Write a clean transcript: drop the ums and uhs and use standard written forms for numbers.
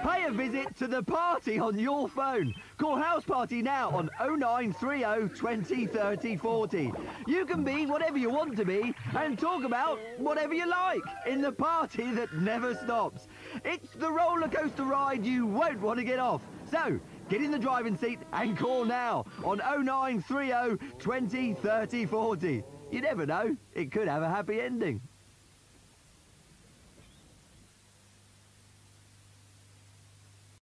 Pay a visit to the party on your phone. Call House Party now on 0930 20 30 40. You can be whatever you want to be and talk about whatever you like in the party that never stops. It's the roller coaster ride you won't want to get off. So, get in the driving seat and call now on 0930 20 30 40. You never know, it could have a happy ending.